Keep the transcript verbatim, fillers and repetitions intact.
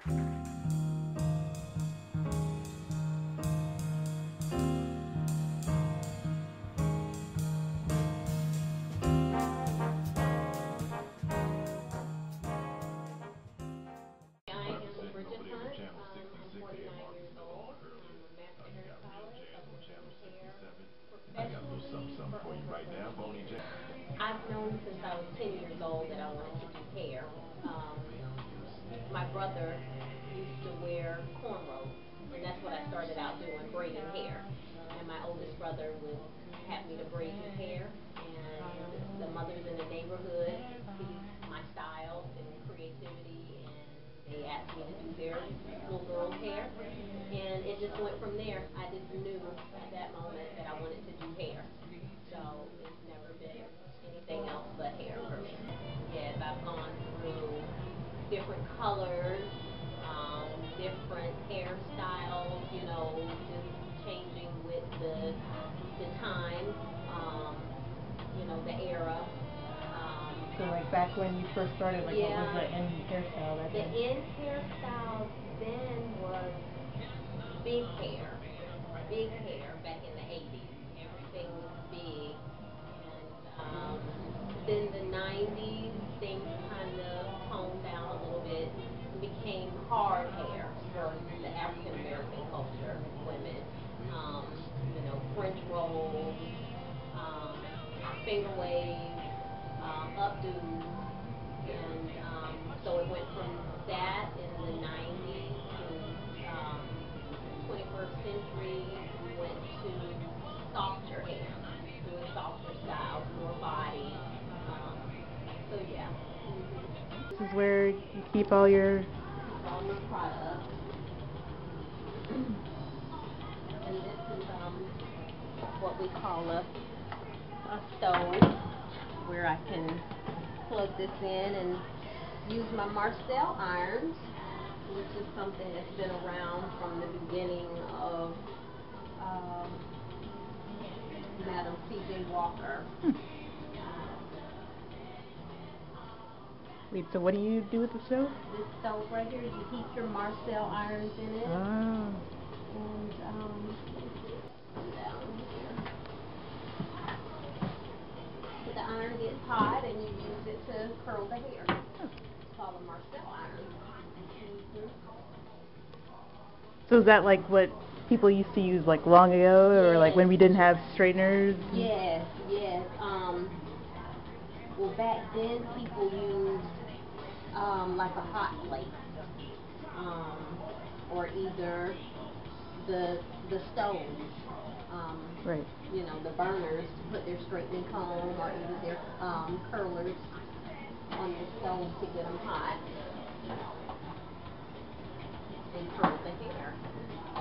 Bridgette Hunt. Um, I'm forty-nine years old. I'm a master hairstylist. I've been doing hair professionally for over thirty years. I've known since I was ten years old that I wanted to do hair. Um, my brother used to wear cornrows, and that's what I started out doing, braiding hair. And my oldest brother would have me to braid his hair, and the mothers in the neighborhood see my style and creativity, and they asked me to do their little girl's hair, and it just went from there. I just knew at that moment that I wanted to do hair, so it's never been anything else but hair for me. Yes, I've gone through different colors, um, different hairstyles, you know, just changing with the the time, um, you know, the era. Um, so like back when you first started, like yeah, what was the end hairstyle that the time? end hairstyle then was big hair, big hair back in the eighties. Everything was big, and um, then the nineties things kind of toned down a little bit and became hard hair for the African American culture, women. Um, you know, French rolls, um, finger waves, um, updos, and um, so it went from that in the nineties to um, twenty-first century. We went to softer hair, doing softer styles, more body. Um, so yeah. Mm-hmm. This is where you keep all your keep all my products. And this is um, what we call a, a stove, where I can plug this in and use my Marcel irons, which is something that's been around from the beginning of um, Madam C J Walker. Hmm. Wait, so what do you do with the stove? This stove right here, you heat your Marcel irons in it. Oh. And um, down here. So the iron gets hot and you use it to curl the hair. Oh. It's called a Marcel iron. Mm-hmm. So is that like what people used to use like long ago, or yes. like when we didn't have straighteners? Yes, yes. Um, well, back then people used um, like a hot plate, um, or either the the stoves, um, right. you know, the burners to put their straightening comb, or either their um, curlers on the stove to get them hot and curl the hair.